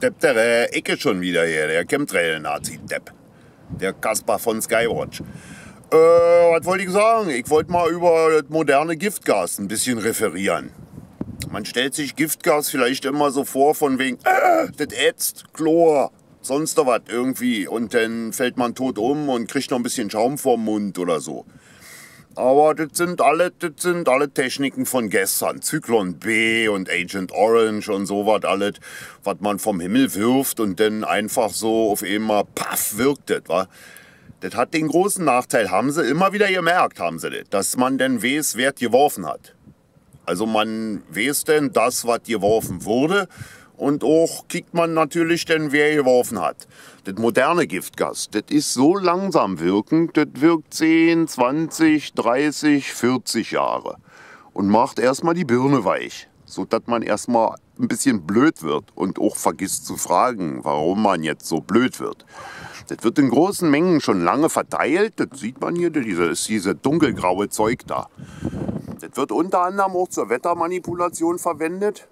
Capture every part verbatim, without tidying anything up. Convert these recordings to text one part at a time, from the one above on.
Depp der Ecke schon wieder hier, der Chemtrail-Nazi-Depp. Der Kaspar von Skywatch. Äh, was wollte ich sagen? Ich wollte mal über das moderne Giftgas ein bisschen referieren. Man stellt sich Giftgas vielleicht immer so vor von wegen, äh, das ätzt, Chlor, sonst was irgendwie. Und dann fällt man tot um und kriegt noch ein bisschen Schaum vorm Mund oder so. Aber das sind alle, das sind alle Techniken von gestern. Zyklon B und Agent Orange und sowas alles, was man vom Himmel wirft und dann einfach so auf einmal, paff, wirkt das, wa? Das hat den großen Nachteil, haben sie immer wieder gemerkt, haben sie das, dass man dann weiß, wer es geworfen hat. Also man weiß denn das, was geworfen wurde. Und auch kriegt man natürlich dann, wer geworfen hat. Das moderne Giftgas, das ist so langsam wirkend, das wirkt zehn, zwanzig, dreißig, vierzig Jahre. Und macht erstmal die Birne weich, sodass man erstmal ein bisschen blöd wird und auch vergisst zu fragen, warum man jetzt so blöd wird. Das wird in großen Mengen schon lange verteilt, das sieht man hier, das ist diese dunkelgraue Zeug da. Das wird unter anderem auch zur Wettermanipulation verwendet.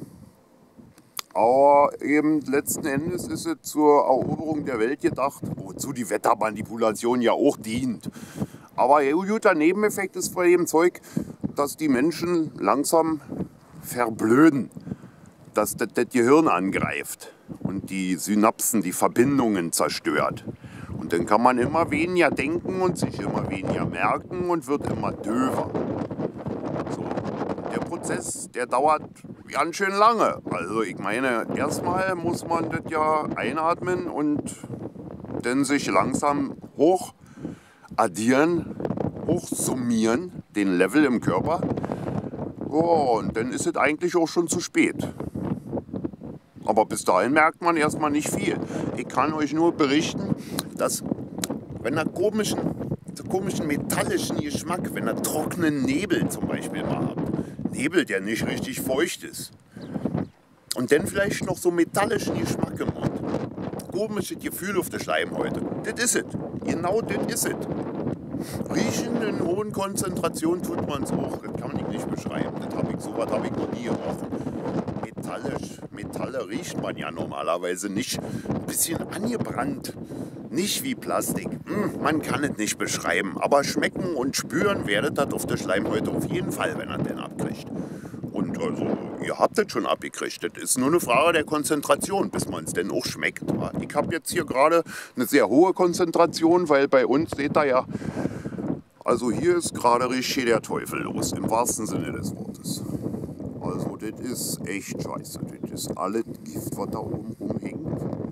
Aber eben letzten Endes ist es zur Eroberung der Welt gedacht, wozu die Wettermanipulation ja auch dient. Aber ein guter Nebeneffekt ist bei dem Zeug, dass die Menschen langsam verblöden, dass das, das Gehirn angreift und die Synapsen, die Verbindungen zerstört. Und dann kann man immer weniger denken und sich immer weniger merken und wird immer döver. So. Der Prozess, der dauert ganz schön lange. Also ich meine, erstmal muss man das ja einatmen und dann sich langsam hoch addieren, hoch summieren, den Level im Körper. Oh, und dann ist es eigentlich auch schon zu spät. Aber bis dahin merkt man erstmal nicht viel. Ich kann euch nur berichten, dass wenn er komischen, so komischen metallischen Geschmack, wenn er trockenen Nebel zum Beispiel mal habt, Nebel, der nicht richtig feucht ist. Und dann vielleicht noch so metallischen Geschmack im Mund. Komisches Gefühl auf der Schleimhäute. Das ist es. Genau das ist es. Riechen in hohen Konzentrationen tut man es auch. Das kann ich nicht beschreiben. Das hab ich, so was habe ich noch nie gerochen. Metallisch. Metalle riecht man ja normalerweise nicht. Ein bisschen angebrannt. Nicht wie Plastik. Hm, man kann es nicht beschreiben. Aber schmecken und spüren werdet das auf der Schleimhäute auf jeden Fall, wenn er den abkriegt. Und also, ihr habt das schon abgekriegt. Das ist nur eine Frage der Konzentration, bis man es denn auch schmeckt. Ich habe jetzt hier gerade eine sehr hohe Konzentration, weil bei uns, seht ihr ja, also hier ist gerade richtig der Teufel los, im wahrsten Sinne des Wortes. Also das ist echt scheiße. Das ist alles Gift, was da oben rumhängt.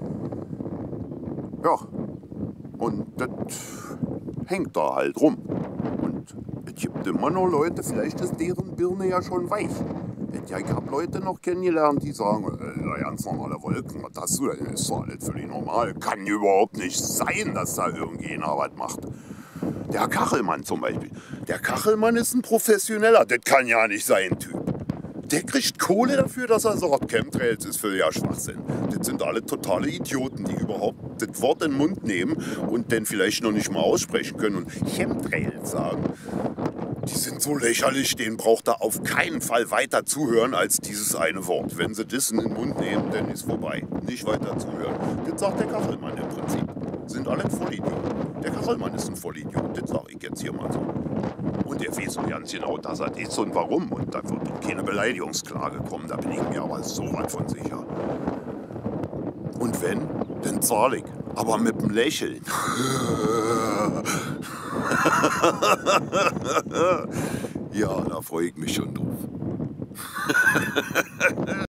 Ja, und das hängt da halt rum. Und es gibt immer noch Leute, vielleicht ist deren Birne ja schon weich. Ja, ich habe Leute noch kennengelernt, die sagen, äh, ganz normale Wolken, was hast du denn? Das ist doch alles völlig normal. Kann überhaupt nicht sein, dass da irgendjemand was macht. Der Kachelmann zum Beispiel. Der Kachelmann ist ein Professioneller. Das kann ja nicht sein, Typ. Der kriegt Kohle dafür, dass er sagt, Chemtrails ist völliger Schwachsinn. Das sind alle totale Idioten, die überhaupt das Wort in den Mund nehmen und dann vielleicht noch nicht mal aussprechen können und Chemtrails sagen. Die sind so lächerlich, denen braucht er auf keinen Fall weiter zuhören als dieses eine Wort. Wenn sie das in den Mund nehmen, dann ist vorbei. Nicht weiter zuhören. Das sagt der Kachelmann im Prinzip. Sind alle Vollidioten. Der Kachelmann ist ein Vollidiot, das sage ich jetzt hier mal so. Und er weiß so ganz genau, dass er ist und warum. Und da wird doch keine Beleidigungsklage kommen, da bin ich mir aber so weit von sicher. Und wenn, dann zahle ich. Aber mit dem Lächeln. Ja, da freue ich mich schon drauf.